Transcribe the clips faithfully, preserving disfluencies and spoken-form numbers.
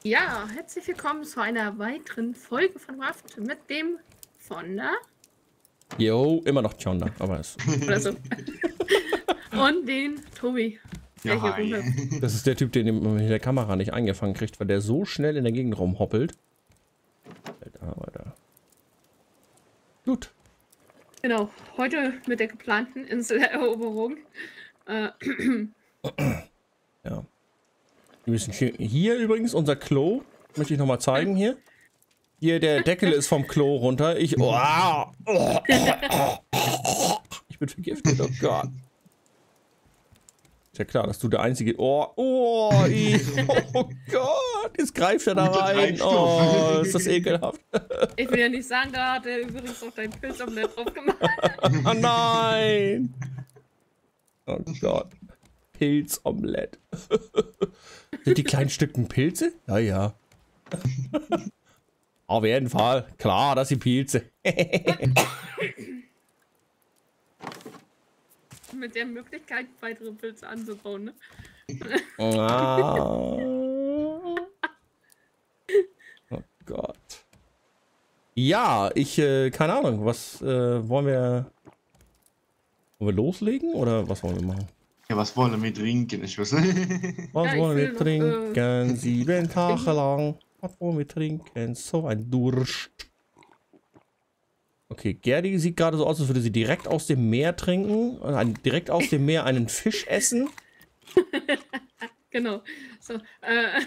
Ja, herzlich willkommen zu einer weiteren Folge von Raft mit dem Fonda. Jo, immer noch Chonda, aber es. Oder so. Und den Tobi. Der Ja, hier hi. rumhüpft. Das ist der Typ, den man mit der Kamera nicht eingefangen kriegt, weil der so schnell in der Gegend rumhoppelt. Alter, Alter. Gut. Genau, heute mit der geplanten Inseleroberung. Äh, Ja. Wir müssen hier, hier übrigens unser Klo. Möchte ich nochmal zeigen hier. Hier, der Deckel ist vom Klo runter. Ich. Oh, oh, ich bin vergiftet, oh Gott. Ist ja klar, dass du der einzige. Oh, oh, ich, oh Gott, jetzt greift er da Guter rein. Treibstoff. Oh, ist das ekelhaft. ich will ja nicht sagen, da hat er übrigens auch dein Pilzomelett drauf gemacht. Oh nein! Oh Gott. Pilzomelett. Sind die kleinen Stücken Pilze? Ja, ja. Auf jeden Fall. Klar, das sind Pilze. Mit der Möglichkeit, weitere Pilze anzubauen, ne? Ah. Oh Gott. Ja, ich, äh, keine Ahnung, was äh, wollen wir. Wollen wir loslegen oder was wollen wir machen? Ja, was wollen wir trinken? Ich weiß nicht. Was Ja, ich wollen will wir noch, trinken? Sieben Tage lang. Was wollen wir trinken? So ein Durst. Okay, Gerdi sieht gerade so aus, als würde sie direkt aus dem Meer trinken. Ein, direkt aus dem Meer einen Fisch essen. Genau. So, äh,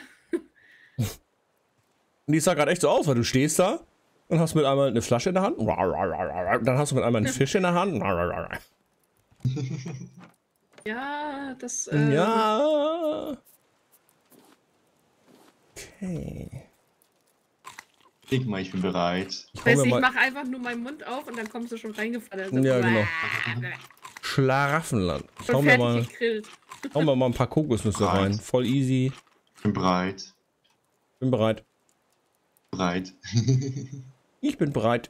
Und die sah gerade echt so aus, weil du stehst da und hast mit einmal eine Flasche in der Hand. Dann hast du mit einmal einen Fisch in der Hand. ja, das. Äh, Ja. Okay. Denk mal, ich bin bereit. Ich hau Weißt mir du, ich mal mach einfach nur meinen Mund auf und dann kommst du schon reingefallen. Also, Ja, genau. Und Schlaraffenland. Ich hau mir fertig mal, gegrillt. hau mir mal ein paar Kokosnüsse Bereit. rein. Voll easy. Ich bin bereit. Bin bereit. Bereit. Ich bin bereit.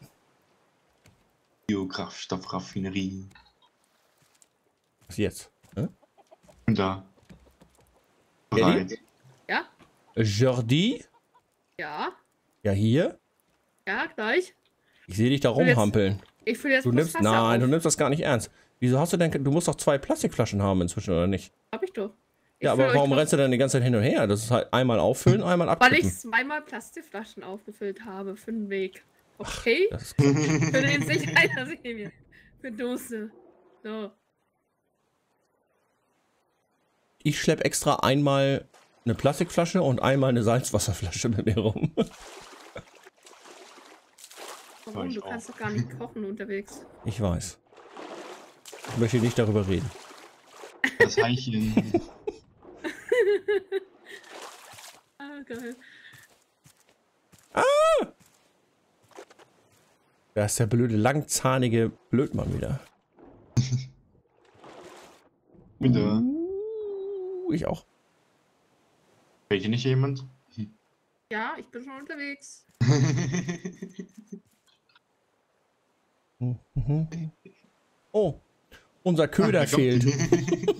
Biokraftstoffraffinerie. Was jetzt? Hä? Und da. Eddie? Bereit. Ja? Jordi? Ja? Ja, hier? Ja, gleich. Ich sehe dich da will jetzt- rumhampeln. Ich fülle jetzt Du bloß nimmst, Wasser nein, auf. du nimmst das gar nicht ernst. Wieso hast du denn, du musst doch zwei Plastikflaschen haben inzwischen, oder nicht? Hab ich doch. Ich Ja, fülle aber euch warum doch- rennst du denn die ganze Zeit hin und her? Das ist halt einmal auffüllen, einmal Weil ich abkippen. zweimal Plastikflaschen aufgefüllt habe für den Weg. Okay? Das ist Für den Sicherheit, dass ich mir für Dose. So. Ich schlepp extra einmal eine Plastikflasche und einmal eine Salzwasserflasche mit mir rum. Warum? ich Du auch. kannst doch gar nicht kochen unterwegs. Ich weiß. Ich möchte nicht darüber reden. Das Eichchen. Ah, geil. Da ist der blöde, langzahnige Blödmann wieder. Und da. Uh, ich auch. Fällt hier nicht jemand? Ja, ich bin schon unterwegs. Mhm. Oh, unser Köder Ach, da kommt fehlt. die.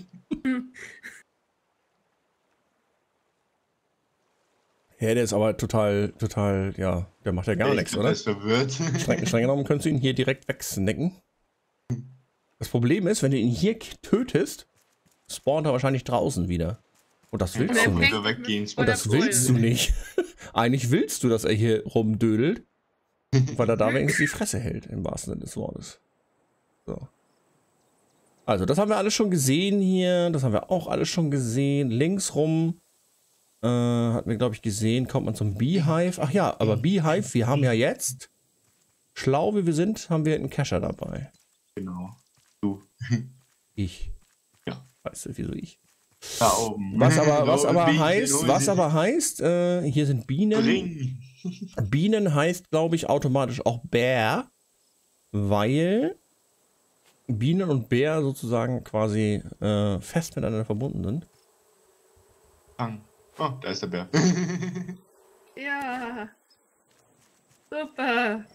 Ja, der ist aber total, total, ja, der macht ja gar Ich nichts, bin oder? alles verwirrt. Streng, streng genommen könntest du ihn hier direkt wegsnacken. Das Problem ist, wenn du ihn hier k- tötest, spawnt er wahrscheinlich draußen wieder. Und das willst Und du er nicht. fängt Wieder weggehen. mit Und das Feuerquallen. willst du nicht. Eigentlich willst du, dass er hier rumdödelt, weil er da wenigstens die Fresse hält, im wahrsten Sinne des Wortes. So. Also, das haben wir alles schon gesehen hier. Das haben wir auch alles schon gesehen. Links rum äh, hatten wir, glaube ich, gesehen, kommt man zum Beehive. Ach ja, aber Beehive, wir haben ja jetzt, schlau wie wir sind, haben wir einen Cacher dabei. Genau. Du. Ich. Ja. Weißt du, wieso ich? Da oben. Was aber, was Da aber oben heißt, Bienen, was aber heißt, äh, hier sind Bienen. Bring. Bienen heißt, glaube ich, automatisch auch Bär, weil Bienen und Bär sozusagen quasi äh, fest miteinander verbunden sind. Fang. Oh, da ist der Bär. Ja. Super.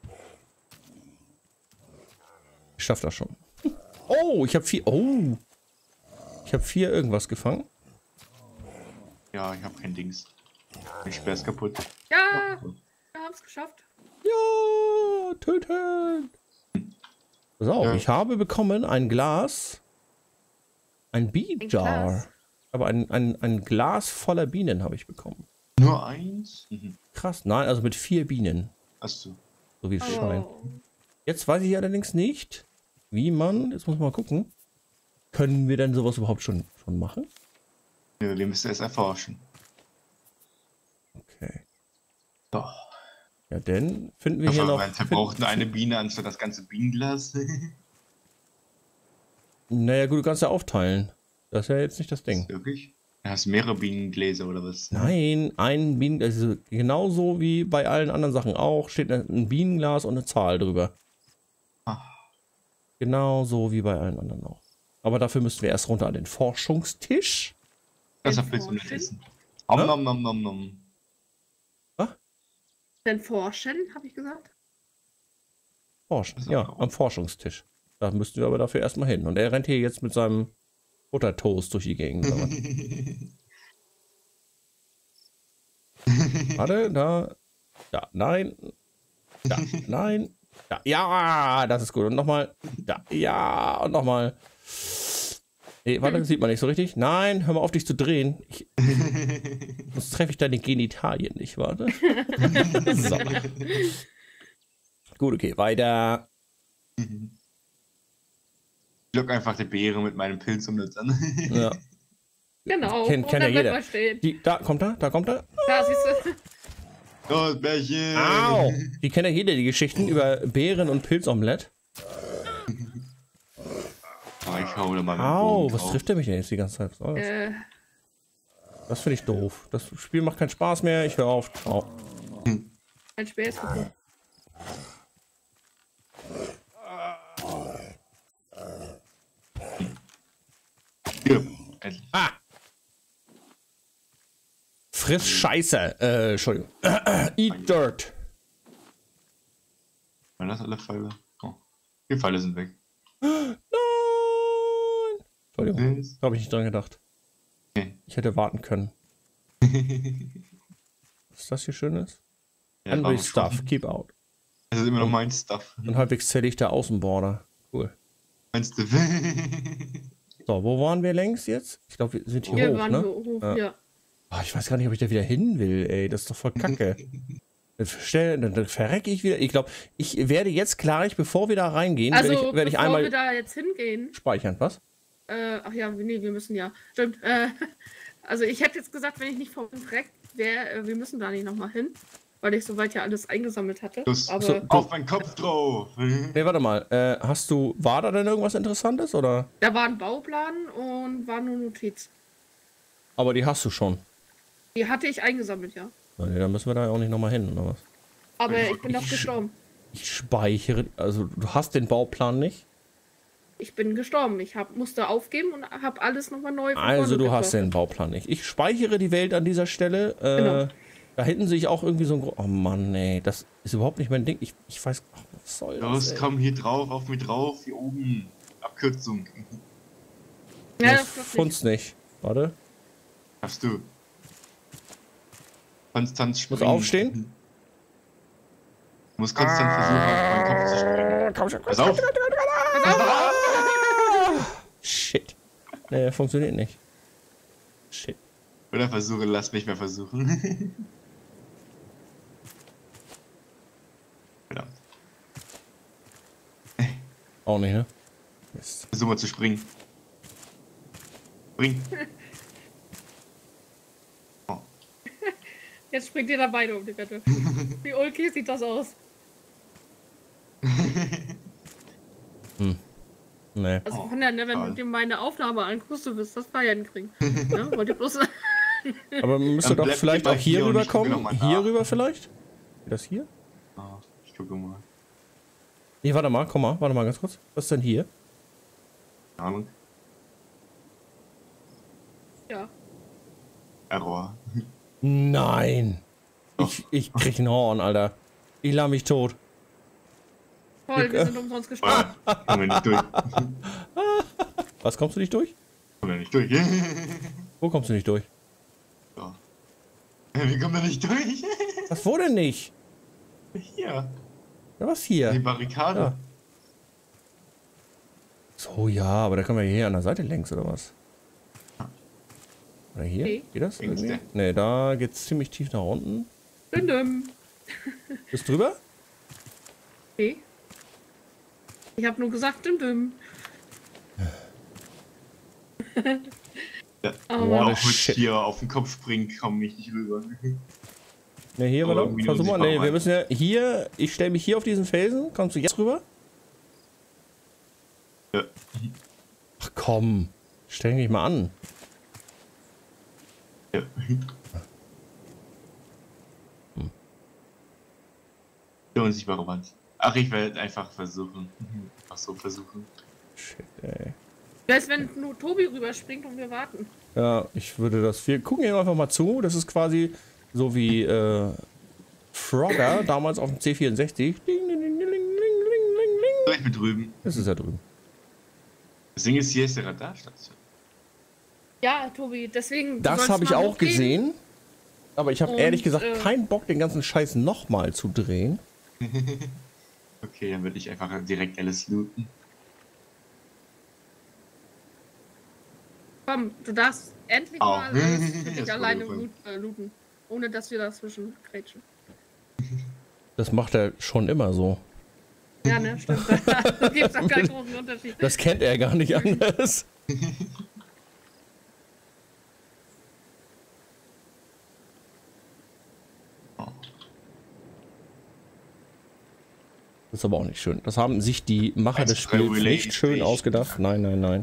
Ich schaff das schon. Oh, ich habe vier. Oh, ich habe vier irgendwas gefangen. Ja, ich habe kein Dings. Der Speer ist kaputt. Ja, wir haben es geschafft. Ja, töten. So, Ja. ich habe bekommen ein Glas. Ein Bee-Jar. Glas? Aber ein, ein, ein Glas voller Bienen habe ich bekommen. Nur eins? Mhm. Krass, nein, also mit vier Bienen. Achso. So wie es scheint. Oh. Jetzt weiß ich allerdings nicht, wie man, jetzt muss man mal gucken, können wir denn sowas überhaupt schon, schon machen? Ja, wir müssen es erforschen. Okay. Doch. Ja, denn finden wir Ich hier hoffe, noch... man verbraucht nur eine Biene anstatt das ganze Bienenglas. Naja, gut, du kannst ja aufteilen. Das ist ja jetzt nicht das Ding. Wirklich? Du hast mehrere Bienengläser oder was? Nein, ein Bienen, also genauso wie bei allen anderen Sachen auch, steht ein Bienenglas und eine Zahl drüber. Ah. Genauso wie bei allen anderen auch. Aber dafür müssten wir erst runter an den Forschungstisch. Das Den willst du nicht Forschen? essen. Om Ja? nom nom nom nom. Denn forschen, habe ich gesagt. Forschen, Das ist ja, auch- am Forschungstisch. Da müssten wir aber dafür erstmal hin. Und er rennt hier jetzt mit seinem Buttertoast durch die Gegend. oder was? Warte, da. Ja, nein. Ja, nein. Ja, ja, das ist gut. Und nochmal. Ja, ja, und nochmal. Nee, warte, das sieht man nicht so richtig. Nein, hör mal auf, dich zu drehen. Ich, sonst treffe ich deine Genitalien nicht, warte. So. Gut, okay, weiter. Ich lock einfach die Beere mit meinem Pilz um das an. Ja. Genau. Kennt- und kennt ja dann bleibt jeder. mal stehen. Die, da kommt er, da kommt er. Da siehst du. Oh, das Bärchen! Au! Die kennt ja jeder, die Geschichten über Beeren und Pilzomelett. Oh, ich hau da mal mit dem Au, Bogen was drauf. trifft der mich denn jetzt die ganze Zeit? Was soll das? Äh, Das finde ich doof. Das Spiel macht keinen Spaß mehr. Ich höre auf. Au. ein Speer ist kaputt. Hier, endlich. Ah! Friss Scheiße. Äh, Entschuldigung. Eat Dirt. Waren das alle Pfeile? Oh. Die Pfeile sind weg. Nein! Entschuldigung. Das- Da habe ich nicht dran gedacht. Okay. Ich hätte warten können. Was ist das hier Schönes? Ja, Hungry warum Stuff. schon? Keep out. Das ist immer noch mein Stuff. Und halbwegs zerlegter Außenborder. Cool. Mein Stuff. So, wo waren wir längst jetzt? Ich glaube, wir sind hier Wir hoch, waren ne? so hoch, Ja. ja. Ah, ich weiß gar nicht, ob ich da wieder hin will, ey. Das ist doch voll kacke. Dann, verstell- dann, dann verrecke ich wieder. Ich glaube, ich werde jetzt gleich, bevor wir da reingehen, Also, werde ich, werde ich bevor einmal wir da jetzt hingehen, speichern. Was? äh, ach ja, nee, wir müssen ja. Stimmt. Äh, also ich hätte jetzt gesagt, wenn ich nicht vom Dreck wäre, äh, wir müssen da nicht nochmal hin, weil ich soweit ja alles eingesammelt hatte. Los, Aber so. Auf meinen Kopf drauf! Nee, warte mal. Äh, hast du, war da denn irgendwas Interessantes, oder? da war ein Bauplan und war nur Notiz. Aber die hast du schon. Die hatte ich eingesammelt, ja. Na, nee, dann müssen wir da ja auch nicht nochmal hin, oder was? Aber ich bin doch Ich- gestorben. Ich speichere, also du hast den Bauplan nicht. Ich bin gestorben. Ich hab, musste aufgeben und habe alles nochmal neu von Also vorne du hast gebaut. den Bauplan nicht. Ich speichere die Welt an dieser Stelle. Äh, Genau. Da hinten sehe ich auch irgendwie so ein... Gro- Oh Mann, ey, das ist überhaupt nicht mein Ding. Ich, ich weiß... Ach, was soll das, Los, ey? komm hier drauf, auf mir drauf, hier oben. Abkürzung. Ja, Das das klappt nicht. funzt nicht. Warte. Hast du. Konstant springen. Muss aufstehen? Du musst konstant versuchen, auf meinen Kopf zu springen. Komm schon, Pass auf! Shit. Nee, funktioniert nicht. Shit. Oder versuche, lass mich mal versuchen. Verdammt. Auch nicht, ne? Mist. Versuch mal zu springen. Spring. Oh. Jetzt springt ihr da beide um die Wette. Wie ulkig sieht das aus? Nee. Also von der, ne, wenn du toll. dir meine Aufnahme anguckst, du wirst das Feiern hinkriegen. Ne? Wollt ihr bloß Aber man müsste Dann doch bleibt vielleicht lieber auch hier hier und rüber ich gucke kommen. noch mal Hier nach. rüber vielleicht? Geht das hier? Ah, ich gucke mal. Nee, warte mal, komm mal, warte mal ganz kurz. Was ist denn hier? Keine Ahnung. Ja. Error. Nein. Ich, ich krieg ein Horn, Alter. Ich lahm mich tot. Toll, wir sind umsonst gestorben. Ah, kommen wir nicht durch. Was, kommst du nicht durch? Kommen wir nicht durch. Wo kommst du nicht durch? So. Wir kommen da nicht durch. Was wurde nicht? Hier. Ja, was hier? Die Barrikade. Ja. So, ja, aber da können wir hier an der Seite längs, oder was? Oder hier? Nee. Geht das Links, irgendwie? der. Ne, da geht's ziemlich tief nach unten. Düm, düm. Bist du drüber? Okay. Ich habe nur gesagt, düm, düm. Ja. Oh, What Auch a mit shit. hier auf den Kopf springen, komme ich nicht rüber. Ne, hier, Aber warte. irgendwie Versuch mal, unsichtbar ne, wir rein. müssen ja hier, ich stelle mich hier auf diesen Felsen. Kommst du jetzt rüber? Ja. Ach komm, stell dich mal an. Ja. Die unsichtbare Wand. Ach, ich werde einfach versuchen. Ach so, versuchen. Shit, ey. Wäre es, wenn nur Tobi rüberspringt und wir warten. Ja, ich würde das. Wir gucken hier einfach mal zu. Das ist quasi so wie äh, Frogger damals auf dem C vierundsechzig. Ding, ding, ding, ding, ding, ding, ding. So, ich bin drüben. Das ist ja drüben. Das Ding ist, hier ist der Radarstation. Ja, Tobi, deswegen. du Das sollst habe ich mal auch hochgehen. gesehen. Aber ich habe Und, ehrlich gesagt äh, keinen Bock, den ganzen Scheiß nochmal zu drehen. Okay, dann würde ich einfach direkt alles looten. Komm, du darfst endlich Au. mal alles für Jetzt dich wurde alleine gefallen. loot, äh, looten. Ohne dass wir dazwischen grätschen. Das macht er schon immer so. Ja, ne, stimmt. Da gibt es auch keinen großen Unterschied. Das kennt er gar nicht anders. Das ist aber auch nicht schön. Das haben sich die Macher des eins zwei drei Spiels Relay nicht schön Station. ausgedacht. Nein, nein, nein.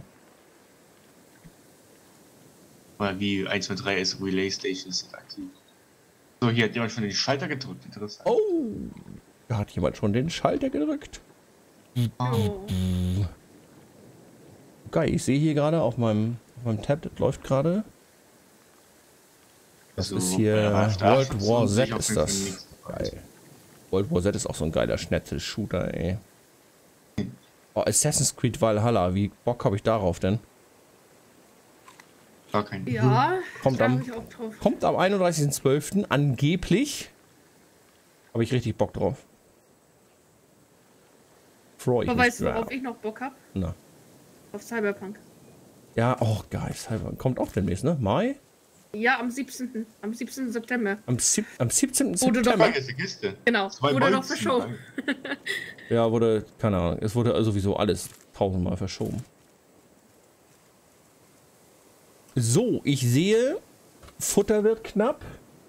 Mal wie eins zwei drei ist Relay Stations sind aktiv. So, hier hat jemand schon den Schalter gedrückt. Interessant. Oh, da hat jemand schon den Schalter gedrückt. Oh. Geil, ich sehe hier gerade auf meinem, auf meinem Tablet läuft gerade. Das Also, ist hier bei der World Radarstation War sehe ich Z auf ist jeden Fall das. nichts. Geil. World War Z ist auch so ein geiler Schnetzel-Shooter, ey. Oh, Assassin's Creed Valhalla, wie Bock habe ich darauf denn? Gar kein. Ja, Kommt da am- hab ich auch drauf. Kommt am einunddreißigsten zwölften angeblich. Habe ich richtig Bock drauf. Freue ich Aber mich weißt du, drauf. worauf ich noch Bock hab? Na. Auf Cyberpunk. Ja, oh geil, Cyber kommt auch demnächst, ne? Mai? Ja, am siebzehnten. Am siebzehnten September. Am, sieb am siebzehnten Wurde doch- September. Frage ist die Kiste. Genau, Zwei wurde noch Bolzen. verschoben. Ja, wurde, keine Ahnung, es wurde sowieso alles tausendmal verschoben. So, ich sehe, Futter wird knapp.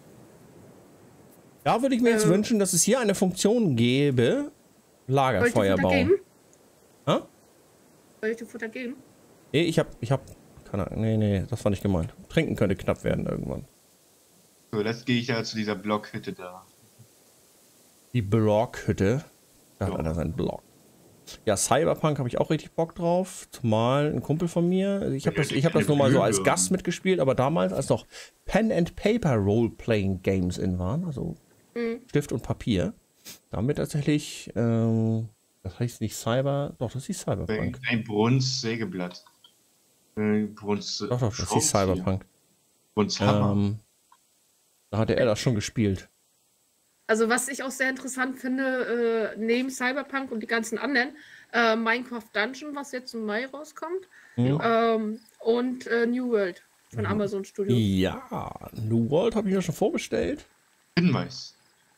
Da würde ich mir jetzt Äh. wünschen, dass es hier eine Funktion gäbe. Soll ich dir Lagerfeuer Futter bauen. geben? Hä? Soll ich dir Futter geben? Nee, ich hab, ich hab, keine Ahnung, nee, nee, das war nicht gemeint. Trinken könnte knapp werden irgendwann. So, jetzt gehe ich ja zu dieser Blockhütte da. Die Blockhütte. Da hat Ja. einer seinen Block. Ja, Cyberpunk habe ich auch richtig Bock drauf. Zumal ein Kumpel von mir. also Ich habe Ja, das, die ich hab das keine nur mal so als Blöcke. Gast mitgespielt, aber damals, als noch Pen and Paper Role-Playing Games in waren, also Mhm. Stift und Papier, damit tatsächlich, ähm, das heißt nicht Cyber, doch, das ist Cyberpunk. Ein Bruns-Sägeblatt. Ein Bruns. Doch, doch, das ist Cyberpunk. Bruns-Hammer. Ähm, da hatte er das schon gespielt. Also was ich auch sehr interessant finde, äh, neben Cyberpunk und die ganzen anderen, äh, Minecraft Dungeon, was jetzt im Mai rauskommt, Hm? ähm, und äh, New World von Amazon Studios. Ja, New World habe ich mir schon vorbestellt. Hinweis.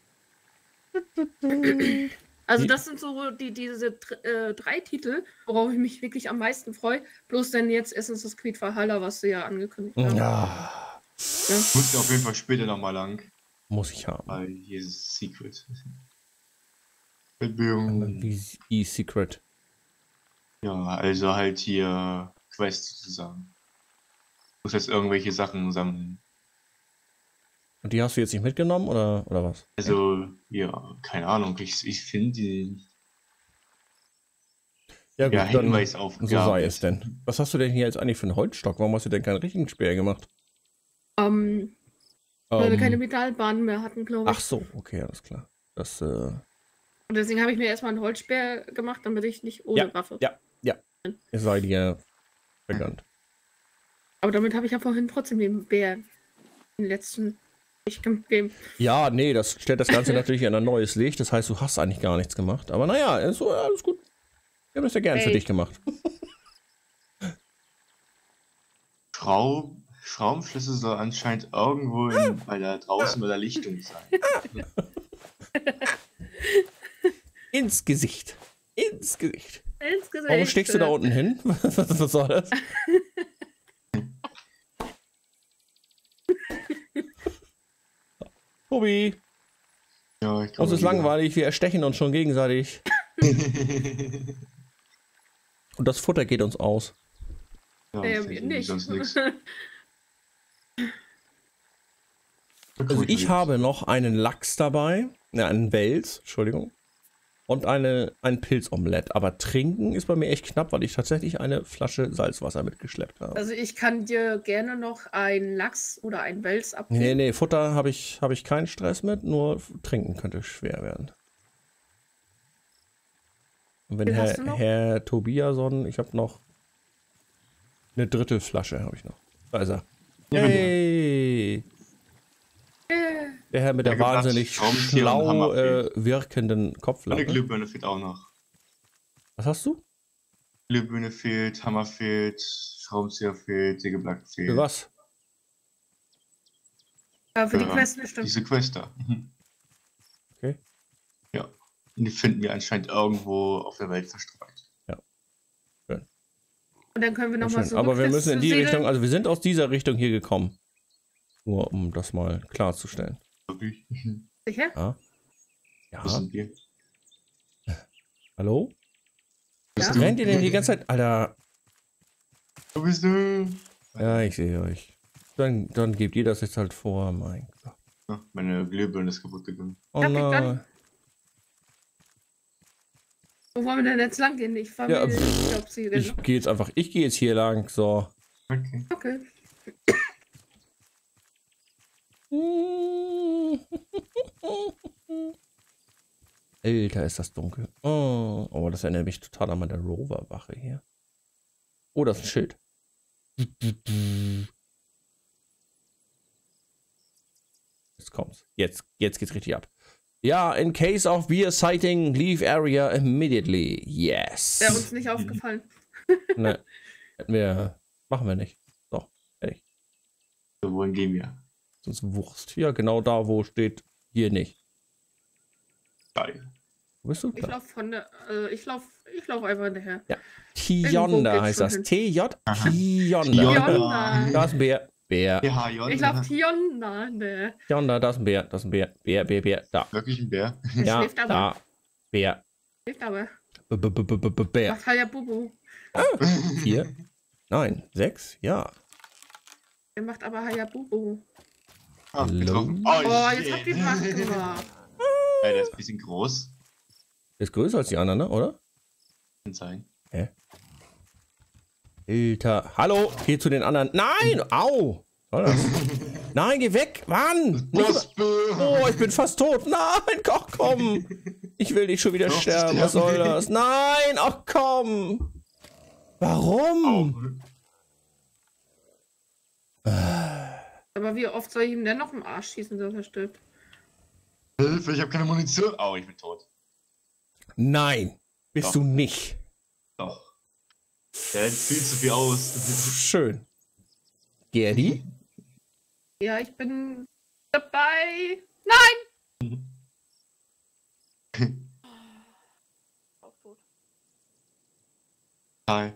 Also Die- das sind so die, diese dr- äh, drei Titel, worauf ich mich wirklich am meisten freue. Bloß denn jetzt Assassin's Creed Valhalla, was sie ja angekündigt haben. Ja, Muss auf jeden Fall später nochmal lang. muss ich haben. Weil hier ist Secret. Verbindung. Wie E-Secret. Ja, also halt hier Quest sozusagen. Muss jetzt irgendwelche Sachen sammeln. Und die hast du jetzt nicht mitgenommen oder, oder was? Also, ja, keine Ahnung. Ich, ich finde die. Ja, Ja, Hinweisaufgabe. so sei es denn. Was hast du denn hier jetzt eigentlich für einen Holzstock? Warum hast du denn keinen richtigen Speer gemacht? Ähm, weil wir Ähm, keine Metallbahnen mehr hatten, glaube ich. ach so, okay, alles klar. Das, äh, Und deswegen habe ich mir erstmal einen Holzspeer gemacht, damit ich nicht ohne Ja, Waffe. ja, ja. Es sei dir vergönnt. Aber damit habe ich ja vorhin trotzdem den Bär, den letzten Ich kann geben. Ja, nee, das stellt das Ganze natürlich in ein neues Licht. Das heißt, du hast eigentlich gar nichts gemacht. Aber naja, ist so, alles gut. Wir haben das ja gern Hey. für dich gemacht. Schraub, Schraubenschlüssel soll anscheinend irgendwo in, bei der draußen bei der Lichtung sein. Ins Gesicht. Ins Gesicht. Ins Gesicht. Warum steckst du da unten hin? Was, was soll das? Tobi, Ja, ich uns glaube. ist langweilig, wir erstechen uns schon gegenseitig. Und das Futter geht uns aus. Ja, Ähm, fällt nicht. sonst nichts. Also ich habe noch einen Lachs dabei, ne, einen Wels, Entschuldigung, und eine, ein Pilzomelett. Aber trinken ist bei mir echt knapp, weil ich tatsächlich eine Flasche Salzwasser mitgeschleppt habe. Also ich kann dir gerne noch einen Lachs oder einen Wels abgeben. Nee, nee, Futter habe ich, hab ich keinen Stress mit, nur trinken könnte schwer werden. Und wenn Wie viel hast Herr, du noch? Herr Tobiason, ich habe noch eine Drittelflasche, habe ich noch. Da ist er. Ja, bin Hey! Äh, Der Herr mit der Ja, gebracht. wahnsinnig Schraubenzieher und schlau Hammer äh, wirkenden Eine Kopflampe. Glühbirne fehlt auch noch. Was hast du? Glühbirne fehlt, Hammer fehlt, Schraubenzieher fehlt, Sägeblatt fehlt. Für was? ja, für die Ja, Quest bestimmt. Diese Quest da. Mhm. Okay. Ja. Und die finden wir anscheinend irgendwo auf der Welt verstreut. Und dann können wir nochmal so. Aber wir müssen in die Richtung, also wir sind aus dieser Richtung hier gekommen. Nur um das mal klarzustellen. Wirklich? Mhm. Sicher? Ja. Wo Ja. sind wir? Hallo? Ja? Was rennt ihr denn die ganze Zeit? Alter. Wo bist du? Ja, ich sehe euch. Dann, dann gebt ihr das jetzt halt vor. Mein Gott. Ja, meine Glühbirne ist kaputt gegangen. Oh Ja, krieg nein. dann. Wo wollen wir denn jetzt lang gehen? Ich fahre Ja, mir pff, ich glaub, sie Ich gehe jetzt einfach, ich gehe jetzt hier lang. So. Okay. Okay. Alter, ist das dunkel. Oh, oh, das erinnert mich total an meine Rover-Wache hier. Oh, das ist ein Schild. Jetzt kommt's. Jetzt, jetzt geht's richtig ab. Ja, in case of beer sighting, leave area immediately. Yes. Wäre uns nicht aufgefallen. Ne, hätten wir, machen wir nicht. So, fertig. So, wohin gehen wir? Sonst Wurst. Ja, genau da, wo steht, hier nicht. Geil. Wo bist du? Ich Da. lauf von der. Äh, ich lauf, ich lauf einfach hinterher. Tionda geht's heißt schon das. hin. T J. Aha. Tionda. Tionda. Da ist ein Bär. Bär. Ja, Jon. Ich lauf Tionda. Ne. Tionda, da ist ein Bär. Da ist ein Bär. Bär, Bär, Bär. Da. Wirklich ein Bär? Der Ja, schläft aber. da. Bär. Schläft aber. B -b -b -b -b Bär. Macht halt ja Bubu. Vier. Nein. Sechs. Ja. Der macht aber Hayabubu. Ah, Hallo? getroffen. Oh, jetzt shit. habt ihr Macht gemacht. Ey, der ist ein bisschen groß. Ist größer als die anderen, ne? Oder? Kann sein. Alter. Hallo. Geh zu den anderen. Nein. Au. Was soll das? Nein, geh weg. Wann? Nicht Oh, ich bin fast tot. Nein, ach komm. Ich will nicht schon wieder Doch, sterben. Was soll das? Nein, ach komm. Warum? Aber wie oft soll ich ihm denn noch im Arsch schießen, dass er stirbt? Hilfe, ich habe keine Munition. Oh, ich bin tot. Nein, bist Doch. du nicht. Doch. Der hält viel zu viel aus. Schön. Gerdi? Ja, ich bin dabei. Nein! Auch tot. Hi.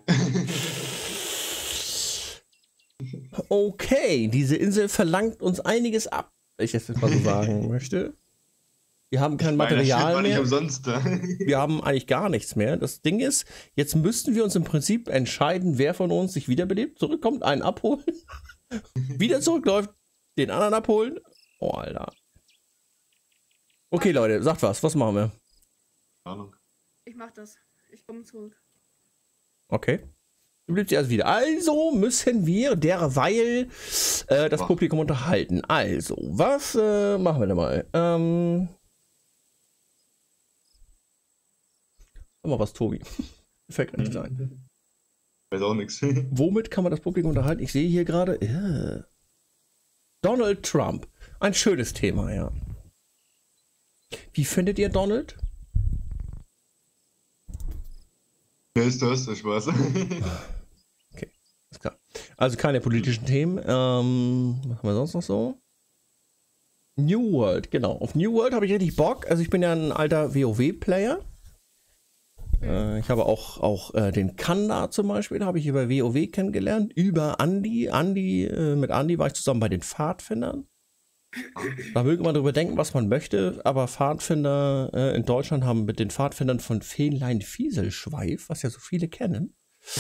Okay, diese Insel verlangt uns einiges ab, wenn ich das jetzt mal so sagen möchte. Wir haben kein Meine, das Schild Material war nicht mehr. umsonst da. Wir haben eigentlich gar nichts mehr. Das Ding ist, jetzt müssten wir uns im Prinzip entscheiden, wer von uns sich wiederbelebt, zurückkommt, einen abholen, wieder zurückläuft, den anderen abholen. Oh, Alter. Okay, Leute, sagt was. Was machen wir? Ahnung. Ich mach das. Ich komme zurück. Okay. Du bleibst erst wieder. Also müssen wir derweil äh, das Boah. Publikum unterhalten. Also, was äh, machen wir denn mal? Ähm. Sag mal was, Tobi. Fällt gar nicht ein. Weiß auch nichts. Womit kann man das Publikum unterhalten? Ich sehe hier gerade. Yeah. Donald Trump. Ein schönes Thema, ja. Wie findet ihr Donald? Wer ist das? Der Spaß. Okay, ist klar. Also keine politischen Themen. Ähm, was haben wir sonst noch so? New World, genau. Auf New World habe ich richtig Bock. Also ich bin ja ein alter WoW-Player. Äh, ich habe auch, auch äh, den Kanda zum Beispiel, habe ich über WoW kennengelernt. Über Andi. Andi, äh, mit Andi war ich zusammen bei den Pfadfindern. Da möge man darüber denken, was man möchte, aber Pfadfinder äh, in Deutschland haben mit den Pfadfindern von Fähnlein Fieselschweif, was ja so viele kennen,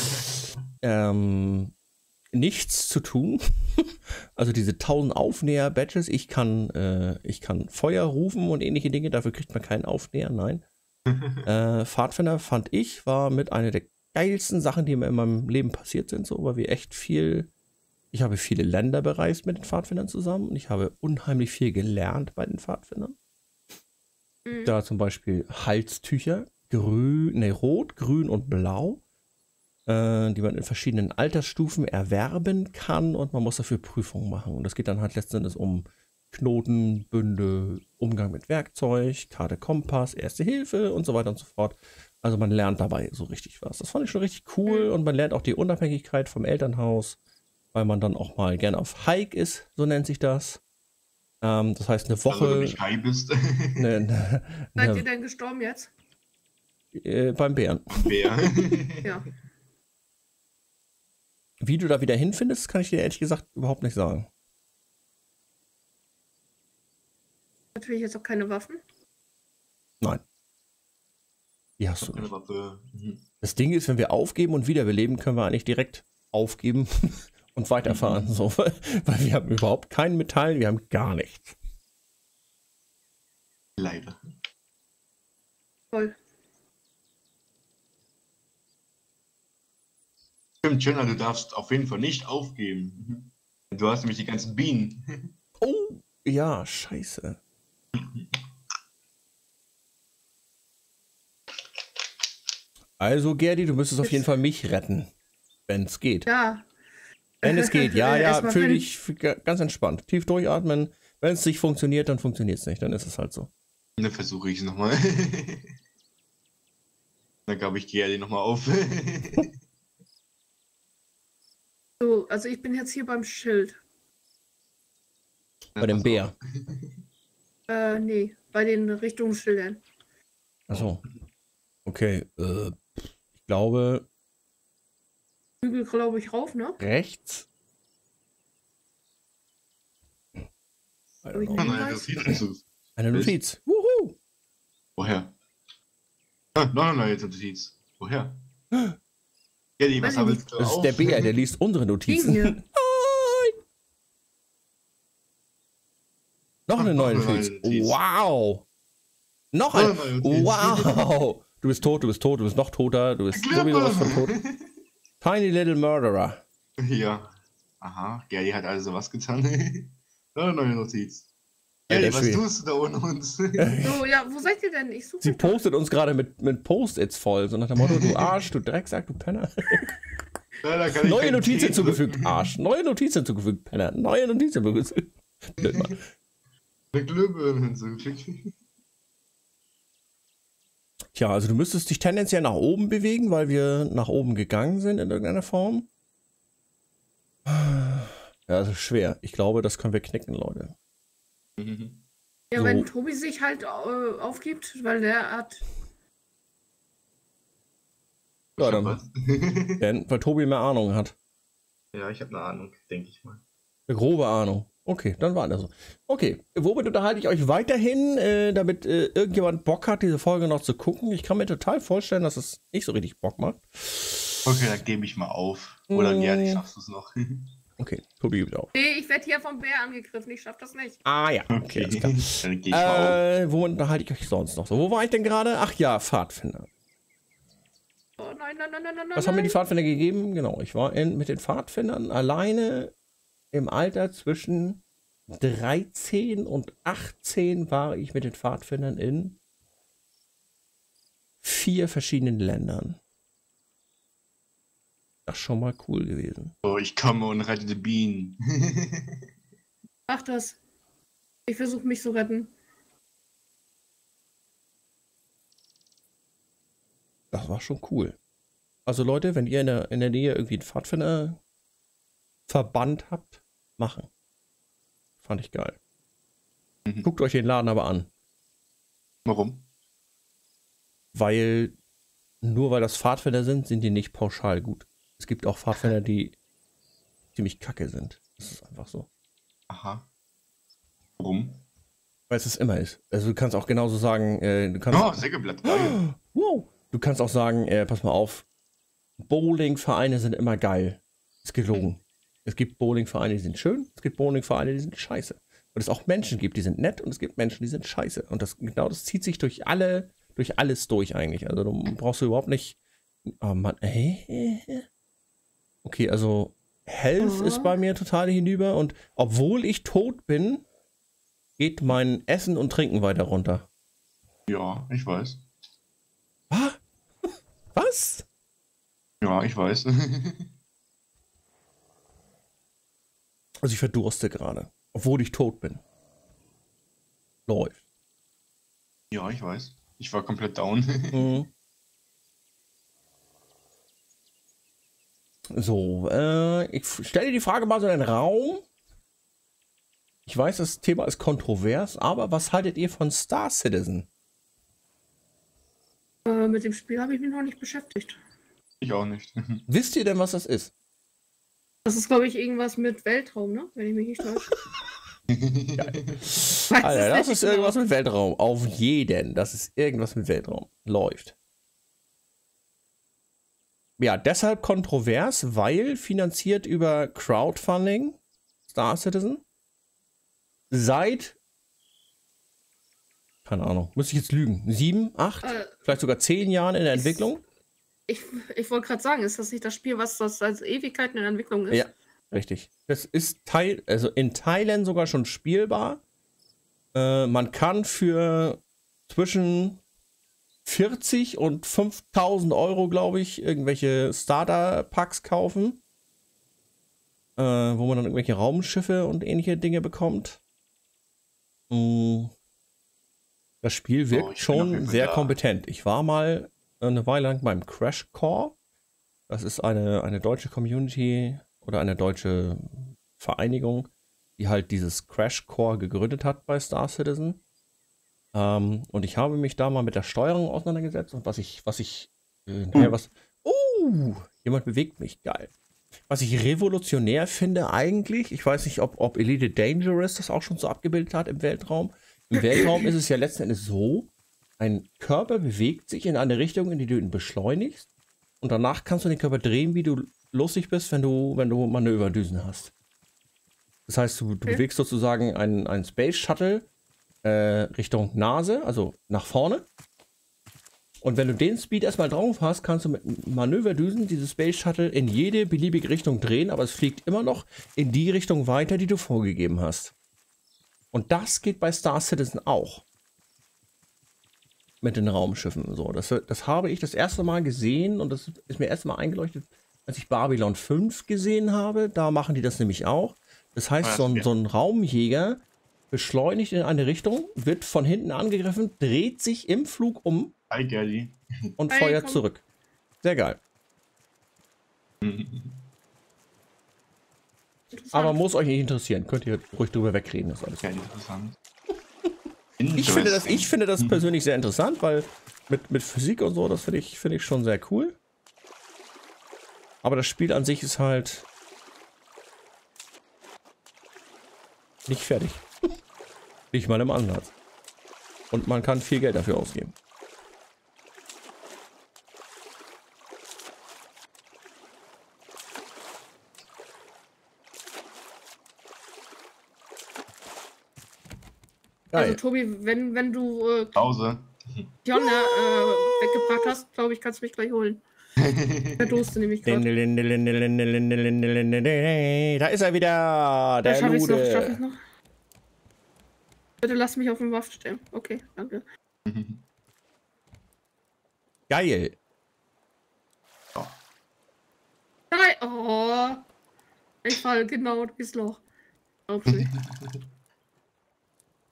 ähm, nichts zu tun. Also diese tausend Aufnäher-Badges, ich kann, äh, ich kann Feuer rufen und ähnliche Dinge, dafür kriegt man keinen Aufnäher, nein. äh, Pfadfinder fand ich, war mit einer der geilsten Sachen, die mir in meinem Leben passiert sind, so, weil wir echt viel, ich habe viele Länder bereist mit den Pfadfindern zusammen und ich habe unheimlich viel gelernt bei den Pfadfindern. Mhm. Da zum Beispiel Halstücher, grün, ne, rot, grün und blau, äh, die man in verschiedenen Altersstufen erwerben kann und man muss dafür Prüfungen machen. Und das geht dann halt letzten Endes um Knoten, Bünde, Umgang mit Werkzeug, Karte, Kompass, Erste Hilfe und so weiter und so fort. Also man lernt dabei so richtig was. Das fand ich schon richtig cool und man lernt auch die Unabhängigkeit vom Elternhaus, weil man dann auch mal gerne auf Hike ist, so nennt sich das. Ähm, das heißt eine Woche. Also, du nicht high bist. Ne, ne, Seid ne, ihr denn gestorben jetzt? äh, beim Bären. Bär. Ja. Wie du da wieder hinfindest, kann ich dir ehrlich gesagt überhaupt nicht sagen. Natürlich jetzt auch keine Waffen. Nein. Die hast du Eine nicht. Waffe. Mhm. Das Ding ist, wenn wir aufgeben und wiederbeleben, können wir eigentlich direkt aufgeben und weiterfahren. Mhm. So, weil, weil wir haben überhaupt keinen Metall, wir haben gar nichts. Leider. Voll. Stimmt, Jenna, du darfst auf jeden Fall nicht aufgeben. Du hast nämlich die ganzen Bienen. Oh, ja, scheiße. Also, Gerdi, du müsstest auf jeden Fall mich retten. Wenn es geht. Ja. Wenn es geht, ja, ja, Erstmal fühl fünf- dich f- ganz entspannt. Tief durchatmen. Wenn es nicht funktioniert, dann funktioniert es nicht. Dann ist es halt so. Dann versuche ich es nochmal. Dann gab ich Gerdi nochmal auf. So, also ich bin jetzt hier beim Schild. Bei dem Bär. Äh, nee, bei den Richtungsschildern. Achso. Okay, äh, ich glaube, Hügel, glaube ich, rauf, ne? rechts. I Hab don't ich know. nicht. Oh nein, das sieht so. Eine Notiz. Wuhu! Woher? Ah, noch eine neue Notiz. Woher? Gerdi, was Weiß ich habe nicht. ich Das ist der Bär, der liest unsere Notizen. Hier. Nein! Noch eine Ach, noch neue eine neue Notiz. Notiz. Wow! Noch Noch eine. eine neue Notiz. Wow! Du bist tot, du bist tot, du bist noch toter, du bist sowieso was von tot. Tiny Little Murderer. Ja. Aha, Gerdi hat also was getan. Noch eine neue Notiz. Ja, Gerdi, der was Schwede. tust du da ohne uns? So, ja, wo seid ihr denn? Ich suche. Sie postet uns gerade mit, mit Post-its voll, so nach dem Motto, du Arsch, du Drecksack, du Penner. Ja, da kann ich Neue keinen Notiz Tee hinzugefügt, drücken. Arsch. Neue Notiz hinzugefügt, Penner. Neue Notiz hinzugefügt. Blöd, Mann. Eine Glühbirne hinzugefügt. Tja, also du müsstest dich tendenziell nach oben bewegen, weil wir nach oben gegangen sind in irgendeiner Form. Ja, das ist schwer. Ich glaube, das können wir knicken, Leute. Ja, So. wenn Tobi sich halt äh, aufgibt, weil der hat. Ja, Ich hab dann, was. denn, weil Tobi mehr Ahnung hat. Ja, ich habe eine Ahnung, denke ich mal. Eine grobe Ahnung. Okay, dann war das so. Okay, womit unterhalte ich euch weiterhin, äh, damit äh, irgendjemand Bock hat, diese Folge noch zu gucken? Ich kann mir total vorstellen, dass es nicht so richtig Bock macht. Okay, dann gebe ich mal auf. Oder Mm. Gerdi, schaffst du es noch? Okay, Tobi gibt auf. Nee, ich werde hier vom Bär angegriffen. Ich schaff das nicht. Ah ja, okay, alles klar. Dann gehe ich mal Äh, womit unterhalte ich euch sonst noch so? Wo war ich denn gerade? Ach ja, Pfadfinder. Oh nein, nein, nein, nein, nein. Was haben mir die nein. Pfadfinder gegeben? Genau, ich war in, mit den Pfadfindern alleine im Alter zwischen dreizehn und achtzehn war ich mit den Pfadfindern in vier verschiedenen Ländern. Das ist schon mal cool gewesen. auf. Oh, ich komme und rette die Bienen. Mach das. Ich versuche mich zu retten. Das war schon cool. Also Leute, wenn ihr in der, in der Nähe irgendwie einen Pfadfinderverband habt, machen. Fand ich geil. Mhm. Guckt euch den Laden aber an. Warum? Weil, nur weil das Pfadfinder sind, sind die nicht pauschal gut. Es gibt auch Pfadfinder, die ziemlich kacke sind. Das ist einfach so. Aha. Warum? Weil es es immer ist. Also du kannst auch genauso sagen, äh, du kannst... Oh, Sägeblatt, geil. Wow. Du kannst auch sagen, äh, pass mal auf, Bowlingvereine sind immer geil. Ist gelogen. Es gibt Bowlingvereine, die sind schön, es gibt Bowlingvereine, die sind scheiße. Und es auch Menschen gibt, die sind nett, und es gibt Menschen, die sind scheiße. Und das genau das zieht sich durch alle, durch alles durch eigentlich. Also du brauchst du überhaupt nicht. Oh Mann, äh, okay, also Health Oh. ist bei mir total hinüber, und obwohl ich tot bin, geht mein Essen und Trinken weiter runter. Ja, ich weiß. Ah? Was? Ja, ich weiß. Also ich verdurste gerade, obwohl ich tot bin. Läuft. Ja, ich weiß. Ich war komplett down. Mhm. So, äh, ich stelle die Frage mal so in den Raum. Ich weiß, das Thema ist kontrovers, aber was haltet ihr von Star Citizen? Äh, mit dem Spiel habe ich mich noch nicht beschäftigt. Ich auch nicht. Wisst ihr denn, was das ist? Das ist, glaube ich, irgendwas mit Weltraum, ne? Wenn ich mich nicht täusche. Weiß Alter, es das nicht ist genau. irgendwas mit Weltraum. Auf jeden. Das ist irgendwas mit Weltraum. Läuft. Ja, deshalb kontrovers, weil finanziert über Crowdfunding Star Citizen seit, keine Ahnung, müsste ich jetzt lügen, sieben, acht, Äh, vielleicht sogar zehn Jahren in der ist- Entwicklung. Ich, ich wollte gerade sagen, ist das nicht das Spiel, was das als Ewigkeiten in Entwicklung ist? Ja, richtig. Das ist Teil, also in Thailand sogar schon spielbar. Äh, man kann für zwischen vierzig und fünftausend Euro, glaube ich, irgendwelche Starter-Packs kaufen, äh, wo man dann irgendwelche Raumschiffe und ähnliche Dinge bekommt. Mm. Das Spiel wirkt Oh, ich bin auf jeden schon Fall sehr da. kompetent. Ich war mal eine Weile lang beim Crash Core. Das ist eine, eine deutsche Community oder eine deutsche Vereinigung, die halt dieses Crash Core gegründet hat bei Star Citizen. Ähm, und ich habe mich da mal mit der Steuerung auseinandergesetzt, und was ich, was ich, äh, naja, was, oh, jemand bewegt mich, geil. Was ich revolutionär finde eigentlich, ich weiß nicht, ob, ob Elite Dangerous das auch schon so abgebildet hat im Weltraum. Im Weltraum ist es ja letzten Endes so, ein Körper bewegt sich in eine Richtung, in die du ihn beschleunigst, und danach kannst du den Körper drehen, wie du lustig bist, wenn du, wenn du Manöverdüsen hast. Das heißt, du, du Okay. bewegst sozusagen einen, einen Space Shuttle äh, Richtung Nase, also nach vorne. Und wenn du den Speed erstmal drauf hast, kannst du mit Manöverdüsen dieses Space Shuttle in jede beliebige Richtung drehen, aber es fliegt immer noch in die Richtung weiter, die du vorgegeben hast. Und das geht bei Star Citizen auch. Mit den Raumschiffen. So, das, das habe ich das erste Mal gesehen, und das ist mir erst mal eingeleuchtet, als ich Babylon fünf gesehen habe. Da machen die das nämlich auch. Das heißt, Ah, so ein, ja. so ein Raumjäger beschleunigt in eine Richtung, wird von hinten angegriffen, dreht sich im Flug um Hi, Gerli. und Hi, feuert komm. zurück. Sehr geil. Interessant. Aber muss euch nicht interessieren. Könnt ihr ruhig drüber wegreden. Das ist alles. Ja, interessant. Ich finde das, ich finde das persönlich sehr interessant, weil mit, mit Physik und so, das finde ich, finde ich schon sehr cool. Aber das Spiel an sich ist halt nicht fertig. Nicht mal im Ansatz. Und man kann viel Geld dafür ausgeben. Also Geil. Tobi, wenn, wenn du äh, Pause. Jonna äh, weggebracht hast, glaube ich, kannst du mich gleich holen. Verdurste nämlich gerade. Da ist er wieder, Ja, der schaffe ich noch, schaffe ich Lude. noch. Bitte lass mich auf den Waff stellen. Okay, danke. Geil. Nein, oh. Ich falle genau durchs Loch. Glaub's nicht.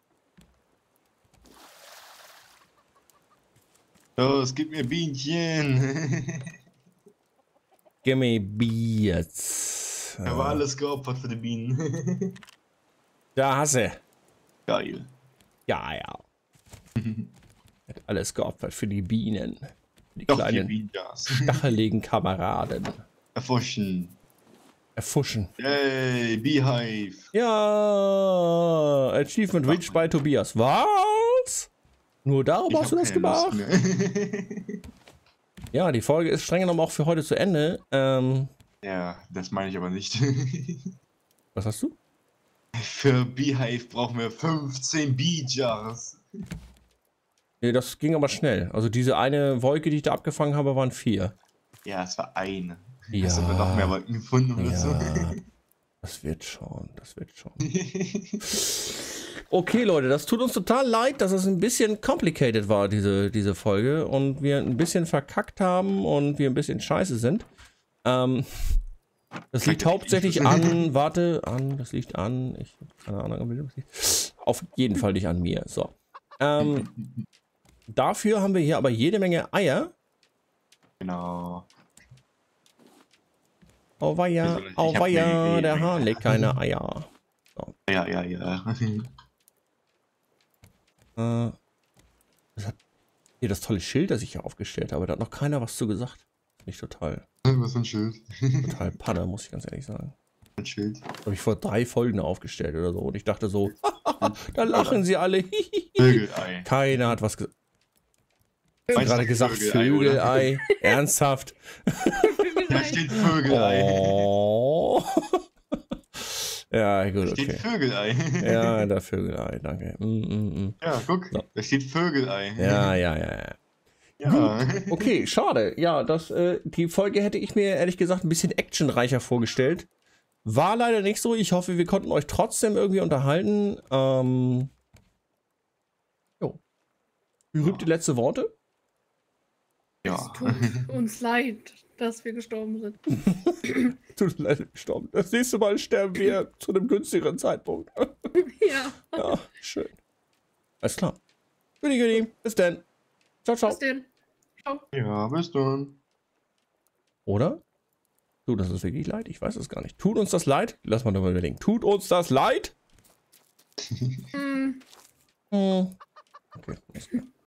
Los, gib mir Bienchen. Gimme Beats. Er war alles geopfert für die Bienen. Da hast du. Geil. Ja, ja. Hat alles geopfert für die Bienen. Die Doch, kleinen die Bienjas. stacheligen Kameraden. Erforschen. Erfuschen. Yay, Beehive. Ja, Achievement reached by Tobias. Was? Nur darum Ich hast du hab das keine Lust gemacht? mehr. Ja, die Folge ist streng genommen auch für heute zu Ende. Ähm, Ja, das meine ich aber nicht. was hast du? Für Beehive brauchen wir fünfzehn Bee-Jars. Nee, das ging aber schnell. Also diese eine Wolke, die ich da abgefangen habe, waren vier. Ja, es war eine. Ja. Hast aber noch mehr Wolken gefunden oder so? Ja, das wird schon, das wird schon. Okay, Leute, das tut uns total leid, dass es ein bisschen complicated war, diese, diese Folge. Und wir ein bisschen verkackt haben und wir ein bisschen scheiße sind. Ähm, das liegt hauptsächlich an, warte, an, das liegt an, ich habe keine Ahnung, auf jeden Fall nicht an mir. So. Ähm, dafür haben wir hier aber jede Menge Eier. Genau. Oh weia, Ich oh hab weia, eine der Idee. Hahn legt keine Eier. Ja, ja, ja. Äh, das hat hier das tolle Schild, das ich hier aufgestellt habe. Da hat noch keiner was zu gesagt. Nicht total, Was für ein Schild? total Panne, muss ich ganz ehrlich sagen. Ein Schild. Habe ich vor drei Folgen aufgestellt oder so. Und ich dachte so, da lachen sie alle. Vögelei. Keiner hat was gesagt. Ich habe Meinst gerade du gesagt, Vögelei, oder? Vögelei. Ernsthaft. Da steht Vögelei. Oh. Ja, gut, Da steht okay. Vögelei. Ja, der Vögelei, danke. Mm, mm, mm. Ja, guck. So. Da steht Vögelei. Ja, ja, ja, ja. Ja. Okay, schade. Ja, das, äh, die Folge hätte ich mir ehrlich gesagt ein bisschen actionreicher vorgestellt. War leider nicht so. Ich hoffe, wir konnten euch trotzdem irgendwie unterhalten. Ähm, jo. Berühmt die letzte Worte? Ja. Es tut uns leid, dass wir gestorben sind. Tut mir leid, gestorben. Das nächste Mal sterben wir zu einem günstigeren Zeitpunkt. Ja. Ja, schön. Alles klar. Guti, guti. Bis dann. Ciao, ciao. Was denn? Ciao. Ja, bis dann. Oder? Tut uns das wirklich leid? Ich weiß es gar nicht. Tut uns das leid? Lass mal doch mal überlegen. Tut uns das leid? Hm. Hm. Okay, alles klar.